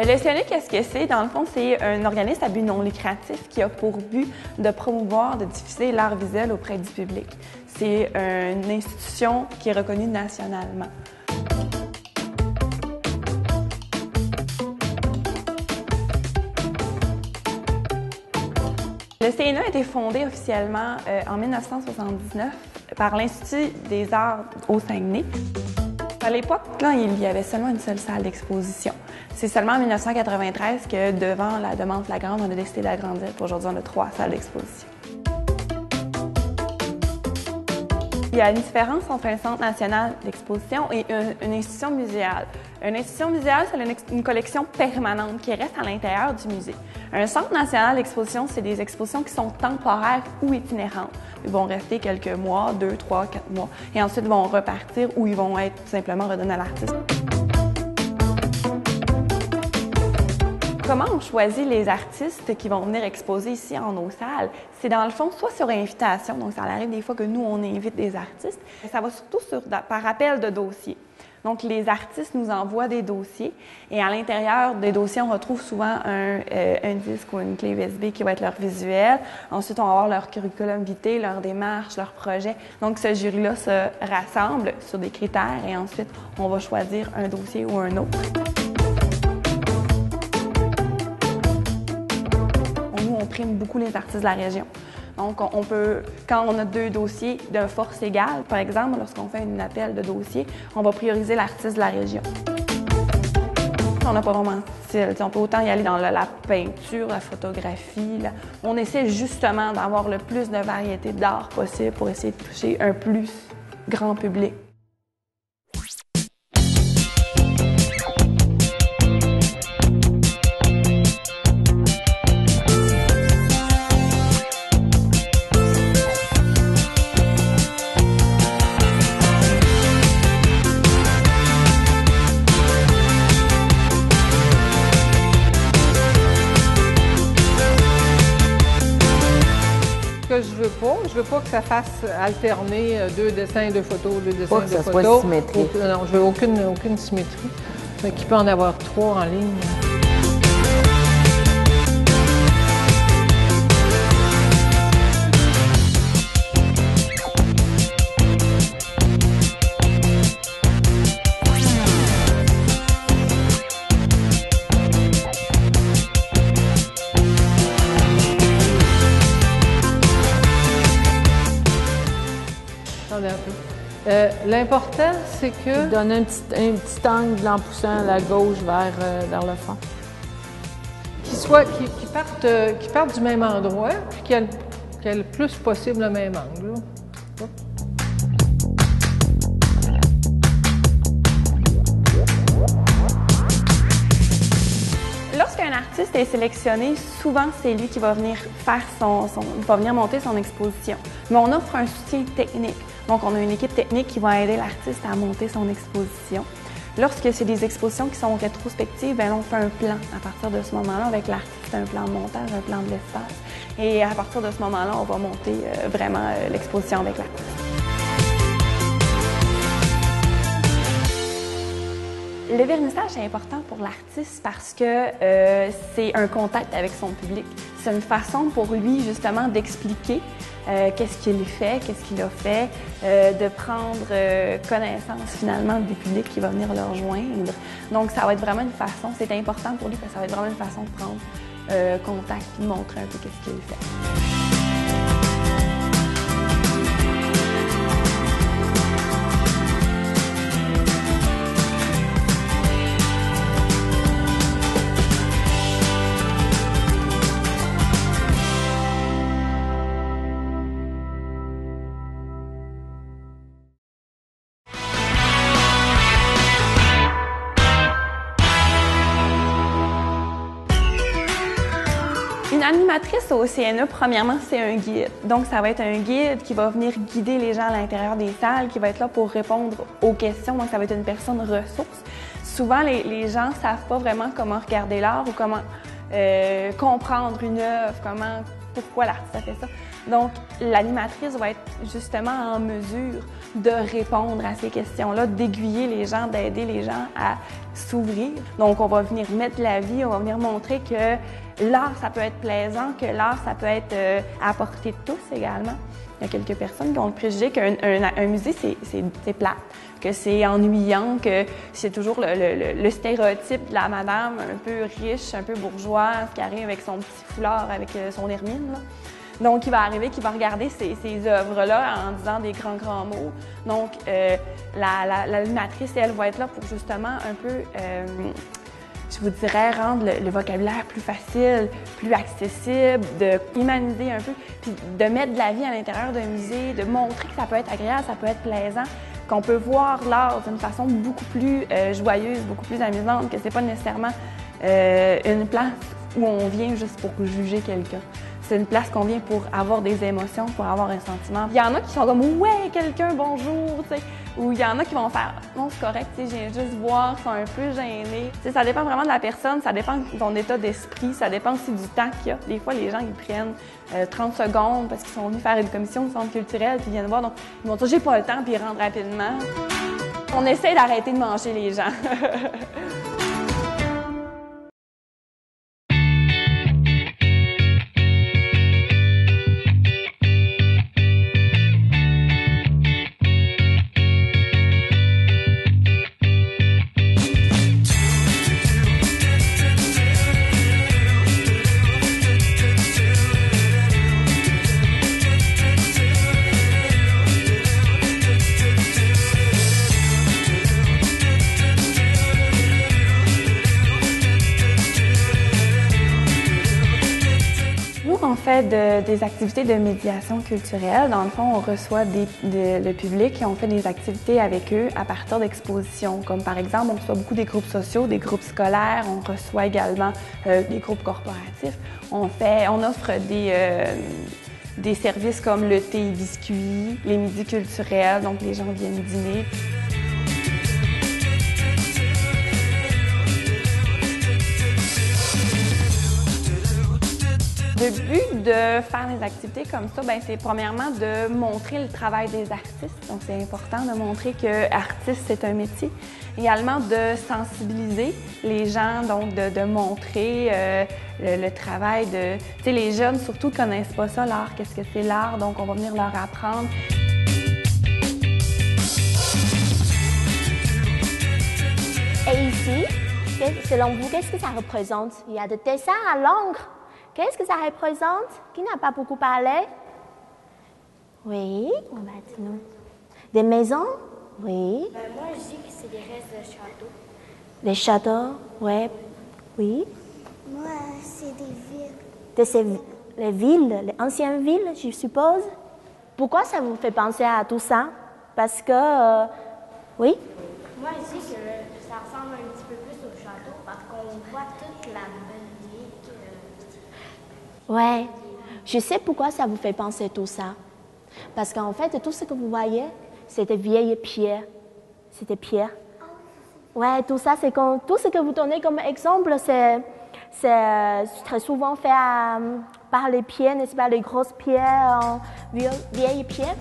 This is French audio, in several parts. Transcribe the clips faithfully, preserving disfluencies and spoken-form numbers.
Le C N E, qu'est-ce que c'est? Dans le fond, c'est un organisme à but non lucratif qui a pour but de promouvoir, de diffuser l'art visuel auprès du public. C'est une institution qui est reconnue nationalement. Le C N E a été fondé officiellement euh, en mille neuf cent soixante-dix-neuf par l'Institut des arts au Saguenay. À l'époque, là, il y avait seulement une seule salle d'exposition. C'est seulement en mille neuf cent quatre-vingt-treize que, devant la demande flagrante, on a décidé d'agrandir. Aujourd'hui, on a trois salles d'exposition. Il y a une différence entre un centre national d'exposition et une, une institution muséale. Une institution muséale, c'est une, une collection permanente qui reste à l'intérieur du musée. Un centre national d'exposition, c'est des expositions qui sont temporaires ou itinérantes. Ils vont rester quelques mois, deux, trois, quatre mois, et ensuite vont repartir ou ils vont être tout simplement redonnés à l'artiste. Comment on choisit les artistes qui vont venir exposer ici en nos salles? C'est dans le fond soit sur invitation, donc ça arrive des fois que nous, on invite des artistes. Ça va surtout sur, par appel de dossier. Donc les artistes nous envoient des dossiers et à l'intérieur des dossiers, on retrouve souvent un, euh, un disque ou une clé U S B qui va être leur visuel. Ensuite, on va avoir leur curriculum vitae, leur démarche, leur projet. Donc ce jury-là se rassemble sur des critères et ensuite, on va choisir un dossier ou un autre. On prime beaucoup les artistes de la région. Donc, on peut, quand on a deux dossiers de force égale, par exemple, lorsqu'on fait un appel de dossier, on va prioriser l'artiste de la région. On n'a pas vraiment de style. On peut autant y aller dans la, la peinture, la photographie. Là. On essaie justement d'avoir le plus de variété d'art possible pour essayer de toucher un plus grand public. Que je veux pas. Je veux pas que ça fasse alterner deux dessins, deux photos, deux dessins, pas deux que ça photos. soit symétrique. Aucun, non, je veux aucune, aucune symétrie. Fait qu'il peut en avoir trois en ligne. Euh, L'important, c'est que... Il donne un petit, un petit angle en poussant la gauche vers, euh, vers le fond. Qu'ils soient, qu'ils, qu'ils partent, euh, qu'ils partent du même endroit, puis qu'il y ait le, qu'il y ait le plus possible le même angle. Là. Lorsqu'un artiste est sélectionné, souvent c'est lui qui va venir faire son, son, va venir monter son exposition. Mais on offre un soutien technique. Donc, on a une équipe technique qui va aider l'artiste à monter son exposition. Lorsque c'est des expositions qui sont rétrospectives, bien, on fait un plan à partir de ce moment-là avec l'artiste, un plan de montage, un plan de l'espace. Et à partir de ce moment-là, on va monter euh, vraiment euh, l'exposition avec l'artiste. Le vernissage est important pour l'artiste parce que euh, c'est un contact avec son public. C'est une façon pour lui justement d'expliquer euh, qu'est-ce qu'il fait, qu'est-ce qu'il a fait, euh, de prendre euh, connaissance finalement du public qui va venir le rejoindre. Donc ça va être vraiment une façon, c'est important pour lui parce que ça va être vraiment une façon de prendre euh, contact et de montrer un peu qu'est-ce qu'il fait. Une animatrice au C N E, premièrement, c'est un guide. Donc, ça va être un guide qui va venir guider les gens à l'intérieur des salles, qui va être là pour répondre aux questions. Donc, ça va être une personne ressource. Souvent, les, les gens ne savent pas vraiment comment regarder l'art ou comment euh, comprendre une œuvre, comment pourquoi l'artiste a fait ça. Donc, l'animatrice va être justement en mesure de répondre à ces questions-là, d'aiguiller les gens, d'aider les gens à s'ouvrir. Donc, on va venir mettre la vie, on va venir montrer que l'art, ça peut être plaisant, que l'art, ça peut être euh, à portée de tous également. Il y a quelques personnes qui ont le préjugé qu'un un, un musée, c'est plate, que c'est ennuyant, que c'est toujours le, le, le stéréotype de la madame un peu riche, un peu bourgeoise, qui arrive avec son petit foulard, avec son hermine, là. Donc, il va arriver, qu'il va regarder ces, ces œuvres-là en disant des grands, grands mots. Donc, euh, l'animatrice, la, la, elle, va être là pour justement un peu, euh, je vous dirais, rendre le, le vocabulaire plus facile, plus accessible, de humaniser un peu, puis de mettre de la vie à l'intérieur d'un musée, de montrer que ça peut être agréable, ça peut être plaisant, qu'on peut voir l'art d'une façon beaucoup plus euh, joyeuse, beaucoup plus amusante, que c'est pas nécessairement euh, une place où on vient juste pour juger quelqu'un. C'est une place qu'on vient pour avoir des émotions, pour avoir un sentiment. Il y en a qui sont comme « ouais, quelqu'un, bonjour », tu sais, ou il y en a qui vont faire « non, c'est correct, tu sais, je viens juste voir, ils sont un peu gênés ». Tu sais, ça dépend vraiment de la personne, ça dépend de ton état d'esprit, ça dépend aussi du temps qu'il y a. Des fois, les gens, ils prennent euh, trente secondes parce qu'ils sont venus faire une commission au centre culturel, puis ils viennent voir, donc ils vont dire « j'ai pas le temps », puis ils rentrent rapidement. On essaie d'arrêter de manger les gens. On fait de, des activités de médiation culturelle. Dans le fond, on reçoit des, de, le public et on fait des activités avec eux à partir d'expositions. Comme par exemple, on reçoit beaucoup des groupes sociaux, des groupes scolaires, on reçoit également euh, des groupes corporatifs. On, fait, on offre des, euh, des services comme le thé et biscuits, les midis culturels, donc les gens viennent dîner. Le but de faire des activités comme ça, c'est premièrement de montrer le travail des artistes. Donc, c'est important de montrer que artiste, c'est un métier. Également, de sensibiliser les gens, donc de, de montrer euh, le, le travail de... Tu sais, les jeunes, surtout, ne connaissent pas ça, l'art. Qu'est-ce que c'est l'art? Donc, on va venir leur apprendre. Et ici, selon vous, qu'est-ce que ça représente? Il y a des dessins à l'encre. Qu'est-ce que ça représente? Qui n'a pas beaucoup parlé? Oui, on va dire. Des maisons? Oui. Ben, moi, je dis que c'est des restes de châteaux. Des châteaux? Ouais. Oui. Moi, c'est des villes. De ces, les villes, les anciennes villes, je suppose. Pourquoi ça vous fait penser à tout ça? Parce que... Euh, oui? Moi, je dis que ça ressemble un petit peu plus au château parce qu'on voit toute la botanique. Euh... Ouais. Je sais pourquoi ça vous fait penser tout ça. Parce qu'en fait, tout ce que vous voyez, c'est des vieilles pierres. C'est des pierres. Ouais, tout ça, c'est comme... Tout ce que vous donnez comme exemple, c'est... C'est très souvent fait à, par les pierres, n'est-ce pas, les grosses pierres, en vieilles, vieilles pierres.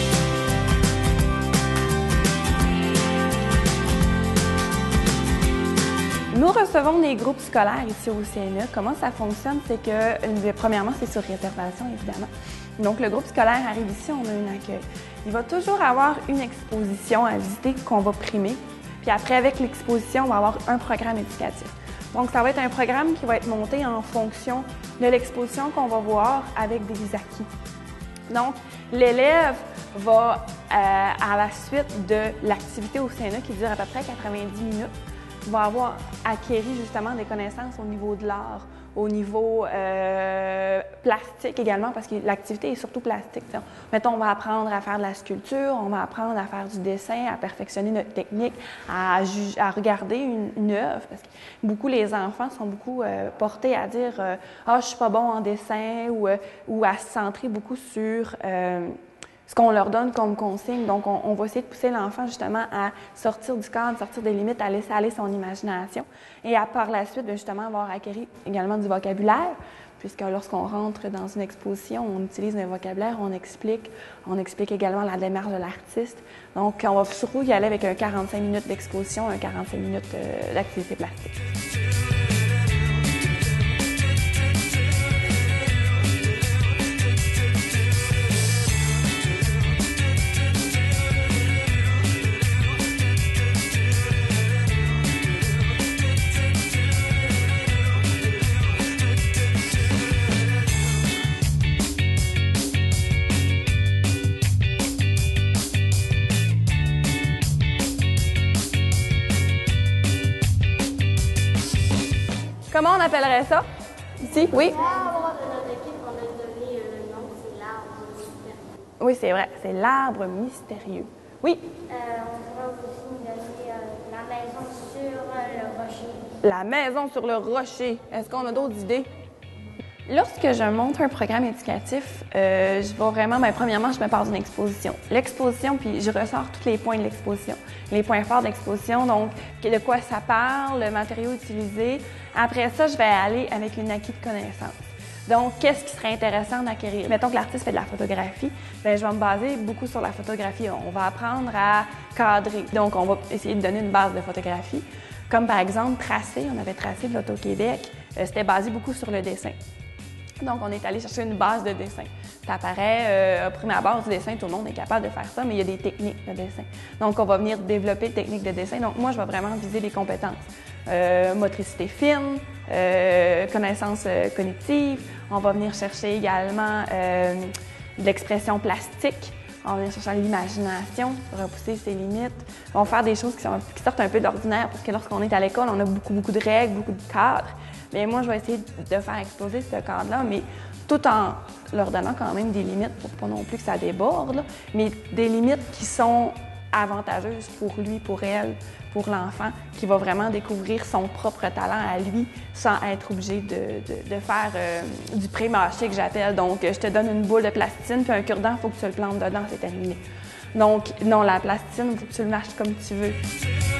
Nous recevons des groupes scolaires ici au C N E. Comment ça fonctionne? C'est que, premièrement, c'est sur réservation, évidemment. Donc, le groupe scolaire arrive ici, on a un accueil. Il va toujours avoir une exposition à visiter qu'on va primer. Puis après, avec l'exposition, on va avoir un programme éducatif. Donc, ça va être un programme qui va être monté en fonction de l'exposition qu'on va voir avec des acquis. Donc, l'élève va, euh, à la suite de l'activité au C N E qui dure à peu près quatre-vingt-dix minutes, va avoir acquéri justement des connaissances au niveau de l'art, au niveau euh, plastique également, parce que l'activité est surtout plastique. T'sais. Mettons, on va apprendre à faire de la sculpture, on va apprendre à faire du dessin, à perfectionner notre technique, à, à regarder une, une œuvre. Parce que beaucoup, les enfants sont beaucoup euh, portés à dire euh, « Ah, je suis pas bon en dessin » ou, euh, ou à se centrer beaucoup sur euh, ce qu'on leur donne comme consigne. Donc, on, on va essayer de pousser l'enfant justement à sortir du cadre, sortir des limites, à laisser aller son imagination et à par la suite, justement, avoir acquis également du vocabulaire. puisque lorsqu'on rentre dans une exposition, on utilise un vocabulaire, on explique, on explique également la démarche de l'artiste. Donc, on va surtout y aller avec un quarante-cinq minutes d'exposition, un quarante-cinq minutes euh, d'activité plastique. Comment on appellerait ça? Ici? Oui? L'arbre de notre équipe, on a donné un nom, c'est l'arbre mystérieux. Oui, c'est vrai. C'est l'arbre mystérieux. Oui? Euh, on pourrait aussi donner euh, la maison sur euh, le rocher. La maison sur le rocher. Est-ce qu'on a d'autres idées? Lorsque je monte un programme éducatif, euh, je vais vraiment, bien, premièrement, je me pars d'une exposition. L'exposition, puis je ressors tous les points de l'exposition. Les points forts de l'exposition, donc de quoi ça parle, le matériau utilisé. Après ça, je vais aller avec une acquis de connaissances. Donc, qu'est-ce qui serait intéressant d'acquérir? Mettons que l'artiste fait de la photographie, bien, je vais me baser beaucoup sur la photographie. On va apprendre à cadrer. Donc, on va essayer de donner une base de photographie. Comme par exemple, tracer. On avait tracé de l'Auto-Québec. Euh, c'était basé beaucoup sur le dessin. Donc, on est allé chercher une base de dessin. Ça paraît, euh, à première base du dessin, tout le monde est capable de faire ça, mais il y a des techniques de dessin. Donc, on va venir développer des techniques de dessin. Donc, moi, je vais vraiment viser les compétences. Euh, motricité fine, euh, connaissances euh, cognitives. On va venir chercher également euh, de l'expression plastique. On va venir chercher l'imagination, repousser ses limites. On va faire des choses qui, sont, qui sortent un peu de l'ordinaire, parce que lorsqu'on est à l'école, on a beaucoup, beaucoup de règles, beaucoup de cadres. Bien, moi, je vais essayer de faire exploser ce cadre-là, mais tout en leur donnant quand même des limites pour pas non plus que ça déborde, là, mais des limites qui sont avantageuses pour lui, pour elle, pour l'enfant, qui va vraiment découvrir son propre talent à lui sans être obligé de, de, de faire euh, du pré-mâché que j'appelle. Donc, je te donne une boule de plasticine puis un cure-dent, il faut que tu le plantes dedans, c'est terminé. Donc, non, la plasticine, il faut que tu le mâches comme tu veux.